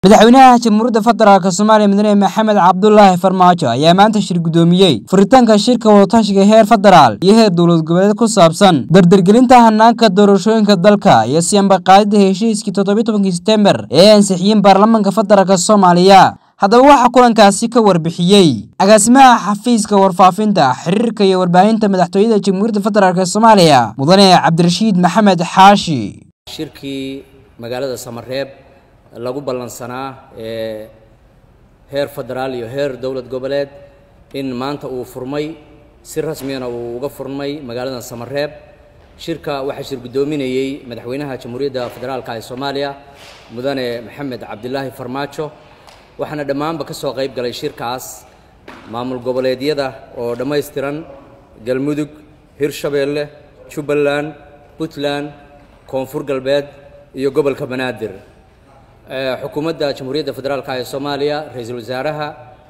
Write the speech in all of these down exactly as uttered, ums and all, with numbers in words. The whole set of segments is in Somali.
madaxweynaha jamhuuriyadda federaalka Soomaaliya mudane Maxamed Cabdullaahi Farmaajo ayaa maanta shir gudoomiyay furitaanka shirka wadatashiga heer federaal iyo heer dowlad goboleed ku saabsan dardargelinta hanaanka doorashooyinka dalka iyo siyaamba qaadida heshiiskii toddoba iyo tobankii September ee ansixiyeen baarlamaanka federaalka Soomaaliya. haddaba waxa kulankaasi ka warbixiyay agaasimaha xafiiska warfaafinta xiriirka iyo warbaahinta madaxtooyada jamhuuriyadda federaalka Soomaaliya mudane Cabdirashiid Maxamed Xaashi. shirkii magaalada Samareeb lagu balansanaa ee heer federaal iyo heer dowlad goboleed in maanta uu furmay si rasmi ah uu uga furmay magaalada Samareeb. shirka waxa shir gudoominayay madaxweynaha jamhuuriyadda federaalka ee Soomaaliya mudane Maxamed Cabdullaahi Farmaajo, waxaana dhammaanba ka soo qayb galay shirkaas maamul goboleedyada oo dhameystiran Galmudug, Hirshabeelle, Jubbaland, Puntland, Koonfur Galbeed iyo gobolka Banaadir. xukuumadda jamhuuriyadda federaalka ee Soomaaliya ra'iisul wasaaraha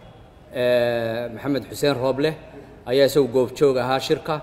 Maxamed Xuseen Rooble ayaa isagu goobjoog ahaa shirka.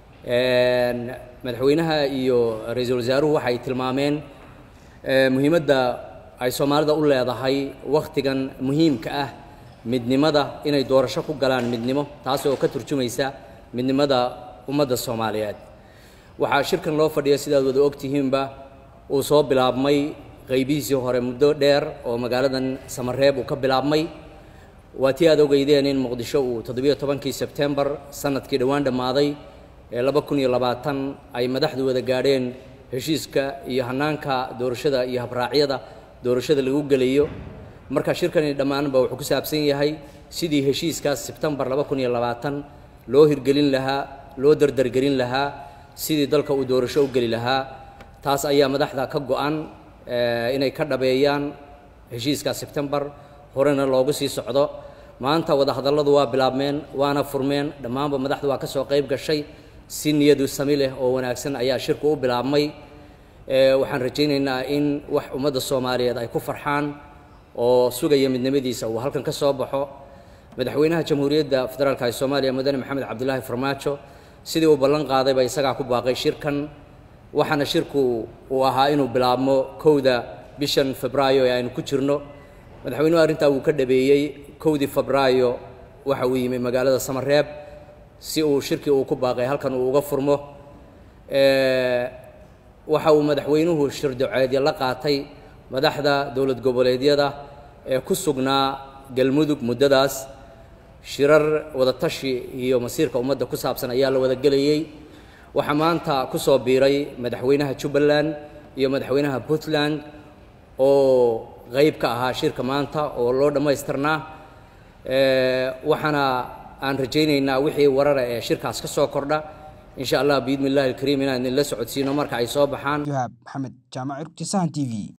madaxweynaha iyo ra'iisul wasaaruhu waxay tilmaameen muhiimadda ay Soomaalida u leedahay waqtigan muhiimka ah midnimada inay doorasho ku galaan midnimo, taas oo ka turjumaysa midnimada ummadda Soomaaliyeed. waxaa shirkan loo fadhiyay sidaad wada ogtihiinba uu soo bilaabmay qaybihiisii hore muddo dheer oo magaaladan Samareeb uu ka bilaabmay. waa tii aad ogeydeen in Muqdisho uu toddoba iyo tobankii September sanadkii dhawaan dhamaaday ee laba kun iyo labaatan ay madaxdu wada gaadheen heshiiska iyo hanaanka doorashada iyo habraacyada doorashada lagu galayo. marka shirkani dhammaanba wuxuu ku saabsan yahay sidii heshiiskaas September laba kun iyo labaatan loo hirgelin lahaa, loo dardargelin lahaa, sidii dalka uu doorasho u gali lahaa. taas ayaa madaxda ka go'an inay ka dhabeeyaan heshiiska September horena loogu sii socdo. maanta wada hadalladu waa bilaabmeen waana furmeen, dhammaanba madaxdu waa ka soo qayb gashay si niyadu sami leh oo wanaagsan ayaa shirku u bilaabmay. waxaan rajaynaynaa in wax ummadda Soomaaliyeed ay ku farxaan oo sugaya midnimadiisa uu halkan ka soo baxo. madaxweynaha jamhuuriyadda federaalka ee Soomaaliya mudane Maxamed Cabdullaahi Farmaajo sidii uu ballan qaaday bay isaga ku baaqay shirkan, waxaana shirku uu ahaa inuu bilaabmo kowda bishan Febraayo ee aynu ku jirno. madaxweynuhu arrintaa uu ka dhabeeyay kowdii Febraayo waxa uu yimid magaalada Samareeb si uu shirkii uu ku baaqay halkan uu uga furmo. waxa uu madaxweynuhu shir duceed la qaatay madaxda dowlad goboleedyada ee ku sugnaa Galmudug muddadaas. shirar wada tashi iyo masiirka ummadda ku saabsan ayaa la wada galayay. waxaa maanta ku soo biiray madaxweynaha Jubbaland iyo madaxweynaha Puntland oo qayb ka ahaa shirka maanta oo loo dhameystirnaa. waxaana aan rajaynaynaa wixii warara ee shirkaas ka soo kordha insha Allah biidmillaahi alkariim inaan la socodsiino marka ay soo baxaan. Maxamed Jaamac Irkisaan T V.